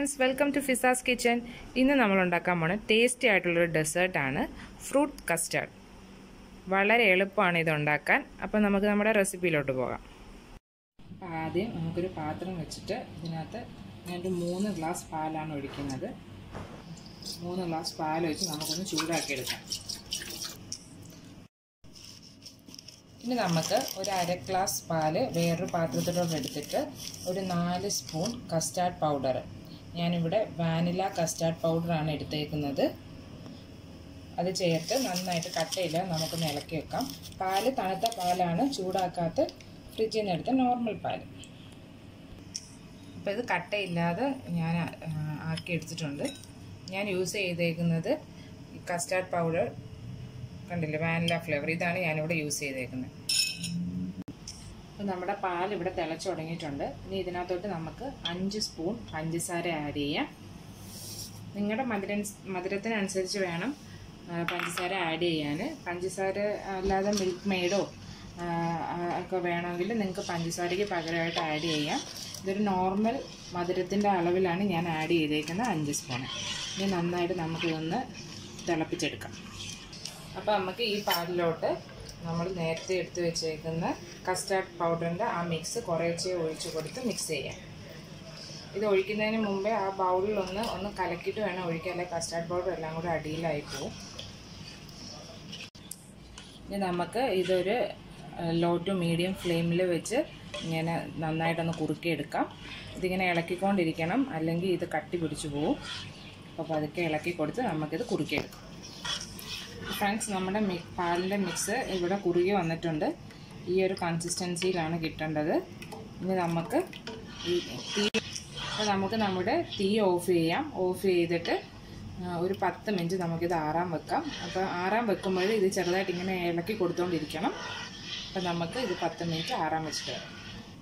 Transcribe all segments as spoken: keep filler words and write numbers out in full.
friends, welcome to Fiza's Kitchen. ഇന്ന് നമ്മൾ ഉണ്ടാക്കാൻ പോണ ടേസ്റ്റി ആയിട്ടുള്ള ഒരു ഡെസേർട്ട് ആണ് ഫ്രൂട്ട് കസ്റ്റാർഡ്. വളരെ എളുപ്പമാണ് ഇത് ഉണ്ടാക്കാൻ. അപ്പോൾ നമുക്ക് നമ്മുടെ റെസിപ്പിയിലോട്ട് പോകാം. അപ്പോൾ ആദ്യം നമുക്കൊരു പാത്രം വെച്ചിട്ട് ഇതിനകത്ത് ഞാനൊരു മൂന്ന് ഗ്ലാസ് പാലാണ് ഒഴിക്കുന്നത്. മൂന്ന് ഗ്ലാസ് പാൽ വെച്ച് നമുക്കൊന്ന് ചൂടാക്കി എടുക്കാം. ഇനി നമുക്ക് ഒരു അര ഗ്ലാസ് പാല് വേറൊരു പാത്രത്തിലോട്ട് എടുത്തിട്ട് ഒരു നാല് സ്പൂൺ കസ്റ്റാർഡ് പൗഡർ, ഞാനിവിടെ വാനില കസ്റ്റാർഡ് പൗഡറാണ് എടുത്തേക്കുന്നത്, അത് ചേർത്ത് നന്നായിട്ട് കട്ടയില്ല നമുക്കൊന്ന് ഇളക്കി വെക്കാം. പാല് തണുത്ത പാലാണ്, ചൂടാക്കാത്ത ഫ്രിഡ്ജിൽ നിന്ന് എടുത്ത നോർമൽ പാല്. അപ്പോൾ ഇത് കട്ടയില്ലാതെ ഞാൻ ആക്കി എടുത്തിട്ടുണ്ട്. ഞാൻ യൂസ് ചെയ്തേക്കുന്നത് കസ്റ്റാർഡ് പൗഡർ കണ്ടില്ലേ, വാനില ഫ്ലേവർ, ഇതാണ് ഞാനിവിടെ യൂസ് ചെയ്തേക്കുന്നത്. അപ്പോൾ നമ്മുടെ പാൽ ഇവിടെ തിളച്ച് തുടങ്ങിയിട്ടുണ്ട്. ഇനി ഇതിനകത്തോട്ട് നമുക്ക് അഞ്ച് സ്പൂൺ പഞ്ചസാര ആഡ് ചെയ്യാം. നിങ്ങളുടെ മധുര മധുരത്തിനനുസരിച്ച് വേണം പഞ്ചസാര ആഡ് ചെയ്യാൻ. പഞ്ചസാര അല്ലാതെ മിൽക്ക് മെയ്ഡോ ഒക്കെ വേണമെങ്കിൽ നിങ്ങൾക്ക് പഞ്ചസാരയ്ക്ക് പകരമായിട്ട് ആഡ് ചെയ്യാം. ഇതൊരു നോർമൽ മധുരത്തിൻ്റെ അളവിലാണ് ഞാൻ ആഡ് ചെയ്തേക്കുന്നത്, അഞ്ച് സ്പൂൺ. ഇനി നന്നായിട്ട് നമുക്കിതൊന്ന് തിളപ്പിച്ചെടുക്കാം. അപ്പോൾ നമുക്ക് ഈ പാലിലോട്ട് നമ്മൾ നേരത്തെ എടുത്ത് വെച്ചേക്കുന്ന കസ്റ്റാർഡ് പൗഡറിൻ്റെ ആ മിക്സ് കുറേശ്ശെ ഒഴിച്ച് കൊടുത്ത് മിക്സ് ചെയ്യാം. ഇത് ഒഴിക്കുന്നതിന് മുമ്പേ ആ ബൗളിലൊന്ന് ഒന്ന് കലക്കിയിട്ട് വേണം ഒഴിക്കാൻ, അല്ലെങ്കിൽ കസ്റ്റാർഡ് പൗഡർ എല്ലാം കൂടെ അടിയിലായി പോകും. ഇനി നമുക്ക് ഇതൊരു ലോ ടു മീഡിയം ഫ്ലെയിമിൽ വെച്ച് ഇങ്ങനെ നന്നായിട്ടൊന്ന് കുറുക്കിയെടുക്കാം. ഇതിങ്ങനെ ഇളക്കിക്കൊണ്ടിരിക്കണം, അല്ലെങ്കിൽ ഇത് കട്ടി പിടിച്ചു പോകും. അപ്പോൾ അതൊക്കെ ഇളക്കി കൊടുത്ത് നമുക്കിത് കുറുക്കിയെടുക്കാം. ഫ്രണ്ട്സ്, നമ്മുടെ മി പാലിൻ്റെ മിക്സ് ഇവിടെ കുറുകി വന്നിട്ടുണ്ട്. ഈ ഒരു കൺസിസ്റ്റൻസിയിലാണ് കിട്ടേണ്ടത്. ഇനി നമുക്ക് ഈ തീ അപ്പോൾ നമുക്ക് നമ്മുടെ തീ ഓഫ് ചെയ്യാം. ഓഫ് ചെയ്തിട്ട് ഒരു പത്ത് മിനിറ്റ് നമുക്കിത് ആറാൻ വെക്കാം. അപ്പോൾ ആറാൻ വെക്കുമ്പോൾ ഇത് ചെറുതായിട്ട് ഇങ്ങനെ ഇളക്കി കൊടുത്തുകൊണ്ടിരിക്കണം. അപ്പോൾ നമുക്ക് ഇത് പത്ത് മിനിറ്റ് ആറാൻ വെച്ചിട്ട് വരാം.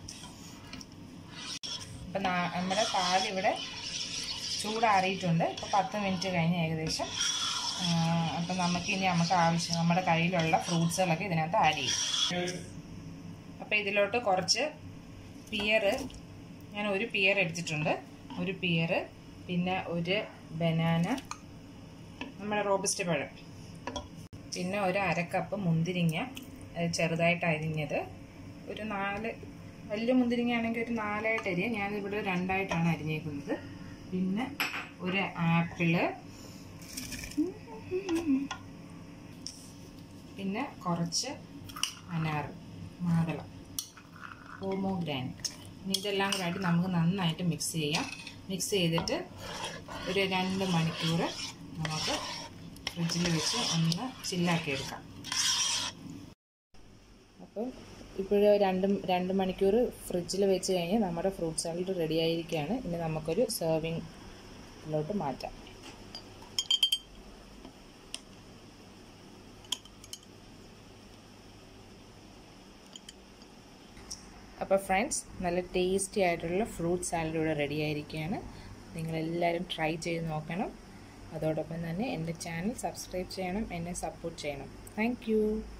അപ്പം നമ്മുടെ പാലിവിടെ ചൂടാറിയിട്ടുണ്ട്. ഇപ്പോൾ പത്ത് മിനിറ്റ് കഴിഞ്ഞ് ഏകദേശം. അപ്പം നമുക്കിനി നമുക്ക് ആവശ്യം നമ്മുടെ കയ്യിലുള്ള ഫ്രൂട്ട്സുകളൊക്കെ ഇതിനകത്ത് ആഡ് ചെയ്യും. അപ്പോൾ ഇതിലോട്ട് കുറച്ച് പിയർ, ഞാൻ ഒരു പിയർ എടുത്തിട്ടുണ്ട്, ഒരു പിയർ, പിന്നെ ഒരു ബനാന, നമ്മുടെ റോബസ്റ്റ് പഴം, പിന്നെ ഒരു അരക്കപ്പ് മുന്തിരിങ്ങ ചെറുതായിട്ട് അരിഞ്ഞത്, ഒരു നാല് വലിയ മുന്തിരിങ്ങ ആണെങ്കിൽ ഒരു നാലായിട്ട് അരിയാം, ഞാനിവിടെ രണ്ടായിട്ടാണ് അരിഞ്ഞേക്കുന്നത്. പിന്നെ ഒരു ആപ്പിള്, പിന്നെ കുറച്ച് അനാർ, മാതളം, പോമോഗ്രാനൈറ്റ്. ഇനി ഇതെല്ലാം കൂടെ ആയിട്ട് നമുക്ക് നന്നായിട്ട് മിക്സ് ചെയ്യാം. മിക്സ് ചെയ്തിട്ട് ഒരു രണ്ട് മണിക്കൂർ നമുക്ക് ഫ്രിഡ്ജിൽ വെച്ച് ഒന്ന് ചില്ലാക്കി എടുക്കാം. അപ്പോൾ ഇപ്പോൾ രണ്ട് രണ്ട് മണിക്കൂർ ഫ്രിഡ്ജിൽ വെച്ച് കഴിഞ്ഞ് നമ്മുടെ ഫ്രൂട്ട് സാലഡ് റെഡി ആയിരിക്കുകയാണ്. ഇനി നമുക്കൊരു സെർവിങ്ങിലോട്ട് മാറ്റാം. അപ്പോൾ ഫ്രണ്ട്സ്, നല്ല ടേസ്റ്റി ആയിട്ടുള്ള ഫ്രൂട്ട് സാലഡ് ഇവിടെ റെഡി ആയിരിക്കുകയാണ്. നിങ്ങളെല്ലാവരും ട്രൈ ചെയ്ത് നോക്കണം. അതോടൊപ്പം തന്നെ എൻ്റെ ചാനൽ സബ്സ്ക്രൈബ് ചെയ്യണം, എന്നെ സപ്പോർട്ട് ചെയ്യണം. താങ്ക്